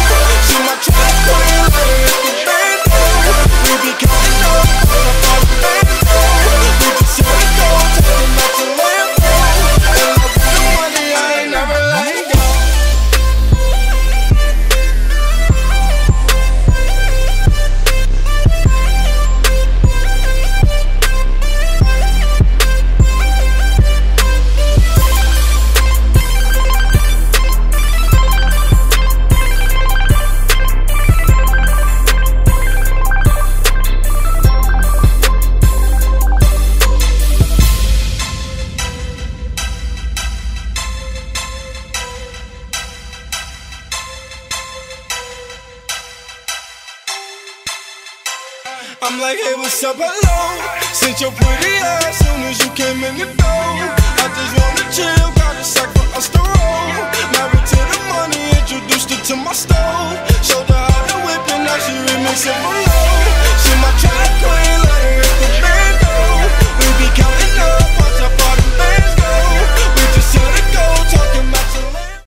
She my track queen, let her hit the bando. We be counting up, we just hit the go, taking out the Lambo. And I got the money, I ain't never let go. I'm like, hey, what's up, hello? Since your pretty ass soon as you came in the door. I just wanna chill, got a sack for us to roll. Married to the money, introduced her to my stove.